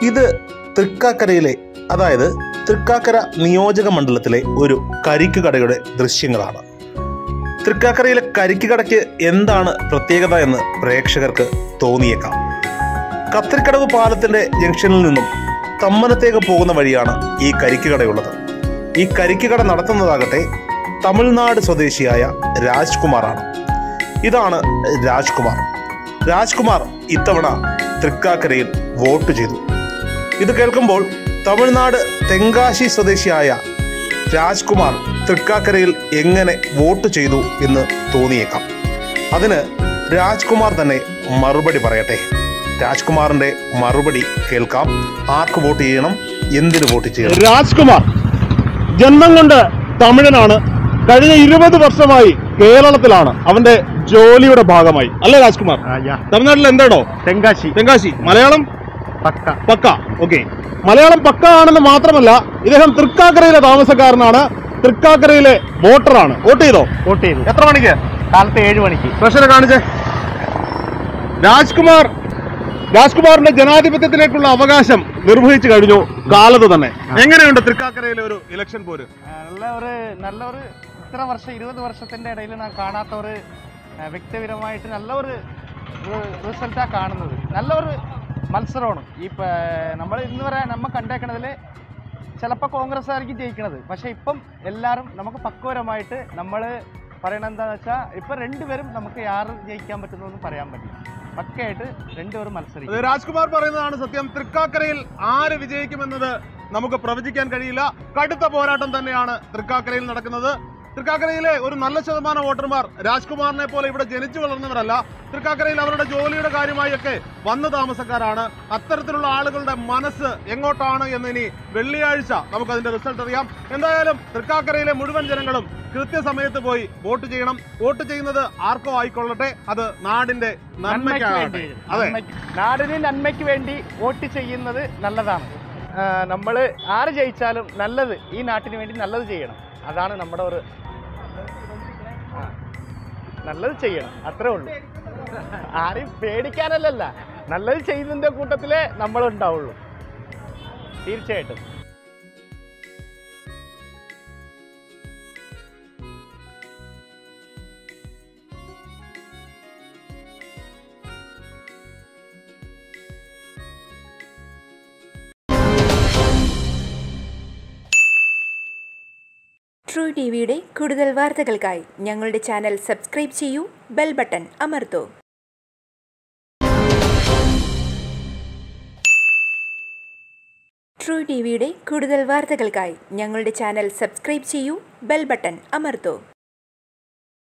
ഇത് തൃക്കാക്കരയിലെ, അതായത് തൃക്കാക്കര നിയോജക മണ്ഡലത്തിലെ ഒരു കരിക്ക് കടയുടെ ദൃശ്യങ്ങളാണ്. തൃക്കാക്കരയിലെ കരിക്ക് കടയ്ക്ക് എന്താണ് പ്രത്യേകത എന്ന് പ്രേക്ഷകർക്ക് തോന്നിയേക്കാം. കത്രിക്കടവ് പാലത്തിന്റെ ജംഗ്ഷനിൽ നിന്നും തമ്മനത്തേക്ക് പോകുന്ന വഴിയാണ് ഈ കരിക്ക് കടയുള്ളത്. ഈ കരിക്ക് കട നടത്തുന്നതാകട്ടെ തമിഴ്നാട് സ്വദേശിയായ രാജ്കുമാറാണ്. ഇതാണ് രാജ്കുമാർ. രാജ്കുമാർ ഇത്തവണ തൃക്കാക്കരയിൽ വോട്ട് ചെയ്തു. ഇത് കേൾക്കുമ്പോൾ തമിഴ്നാട് തെങ്കാശി സ്വദേശിയായ രാജ്കുമാർ തൃക്കാക്കരയിൽ എങ്ങനെ വോട്ട് ചെയ്തു എന്ന് തോന്നിയേക്കാം. അതിന് രാജ്കുമാർ തന്നെ മറുപടി പറയട്ടെ. രാജ്കുമാറിന്റെ മറുപടി കേൾക്കാം. ആർക്ക് വോട്ട് ചെയ്യണം, എന്തിന് വോട്ട് ചെയ്യണം? രാജ്കുമാർ ജന്മം കൊണ്ട് തമിഴനാണ്. കഴിഞ്ഞ 20 വർഷമായി കേരളത്തിലാണ്. അവന്റെ ജോലിയുടെ ഭാഗമായി അല്ലേ രാജ്കുമാർ? തമിഴ്നാട്ടിൽ എന്താണോ? തെങ്കാശി. മലയാളം പക്ക. ഓക്കെ, മലയാളം പക്ക ആണെന്ന് മാത്രമല്ല, ഇദ്ദേഹം തൃക്കാക്കരയിലെ താമസക്കാരനാണ്. തൃക്കാക്കരയിലെ വോട്ടറാണ്. വോട്ട് ചെയ്തു. എത്ര മണിക്ക്? കാലത്ത് 7 മണിക്ക്. പ്രശ്നം കാണിച്ചേ. രാജ്കുമാറിന്റെ ജനാധിപത്യത്തിലേക്കുള്ള അവകാശം നിർവഹിച്ചു കഴിഞ്ഞു കാലത്ത് തന്നെ. എങ്ങനെയുണ്ട് തൃക്കാക്കരയിലെ ഒരു ഇലക്ഷൻ പോര്? നല്ലൊരു ഇത്ര വർഷം 20 വർഷത്തിന്റെ ഇടയിൽ ഞാൻ കാണാത്ത ഒരു വ്യക്തിപരമായിട്ട് നല്ലൊരു റിസൾട്ടാണ് കാണുന്നത്. നല്ലൊരു മത്സരമാണ്. ഈ നമ്മൾ ഇന്ന് വരെ നമ്മൾ കണ്ടേക്കണതിൽ ചിലപ്പോൾ കോൺഗ്രസ് ആയിരിക്കും ജയിക്കണത്. പക്ഷേ ഇപ്പം എല്ലാവരും നമുക്ക് പക്വപരമായിട്ട് നമ്മൾ പറയണത് എന്താണെന്ന് വെച്ചാൽ ഇപ്പം രണ്ടുപേരും നമുക്ക് ആര് ജയിക്കാൻ പറ്റുന്നതെന്ന് പറയാൻ പറ്റില്ല. പക്കയായിട്ട് രണ്ടുപേരും മത്സരിക്കും. രാജ്കുമാർ പറയുന്നതാണ് സത്യം. തൃക്കാക്കരയിൽ ആര് വിജയിക്കുമെന്നത് നമുക്ക് പ്രവചിക്കാൻ കഴിയില്ല. കടുത്ത പോരാട്ടം തന്നെയാണ് തൃക്കാക്കരയിൽ നടക്കുന്നത്. തൃക്കാക്കരയിലെ ഒരു നല്ല ശതമാനം വോട്ടർമാർ രാജ്കുമാറിനെ പോലെ ഇവിടെ ജനിച്ചു വളർന്നവരല്ല. തൃക്കാക്കരയിൽ അവരുടെ ജോലിയുടെ കാര്യമായൊക്കെ വന്ന താമസക്കാരാണ്. അത്തരത്തിലുള്ള ആളുകളുടെ മനസ്സ് എങ്ങോട്ടാണ് എന്ന് ഇനി വെള്ളിയാഴ്ച നമുക്കതിന്റെ റിസൾട്ട് അറിയാം. എന്തായാലും തൃക്കാക്കരയിലെ മുഴുവൻ ജനങ്ങളും കൃത്യസമയത്ത് പോയി വോട്ട് ചെയ്യണം. വോട്ട് ചെയ്യുന്നത് ആർക്കോ ആയിക്കൊള്ളട്ടെ, അത് നാടിന്റെ നന്മയ്ക്കാകട്ടെ. അതെ, നാടിന് നന്മയ്ക്ക് വേണ്ടി വോട്ട് ചെയ്യുന്നത് നല്ലതാണ്. നമ്മൾ ആര് ജയിച്ചാലും നല്ലത്, ഈ നാട്ടിന് വേണ്ടി നല്ലത് ചെയ്യണം. അതാണ് നമ്മുടെ ഒരു നല്ലത് ചെയ്യണം, അത്രേ ഉള്ളൂ. ആരെയും പേടിക്കാനല്ലല്ല, നല്ലത് ചെയ്യുന്നതിന്റെ കൂട്ടത്തിലേ നമ്മളുണ്ടാവുള്ളൂ. തീർച്ചയായിട്ടും. ട്രൂ ടിവിയുടെ കൂടുതൽ വാർത്തകൾക്കായി ഞങ്ങളുടെ ചാനൽ സബ്സ്ക്രൈബ് ചെയ്യൂ, ബെൽ ബട്ടൺ അമർത്തൂ. ട്രൂ ടിവിയുടെ കൂടുതൽ വാർത്തകൾക്കായി ഞങ്ങളുടെ ചാനൽ സബ്സ്ക്രൈബ് ചെയ്യൂ, ബെൽ ബട്ടൺ അമർത്തൂ.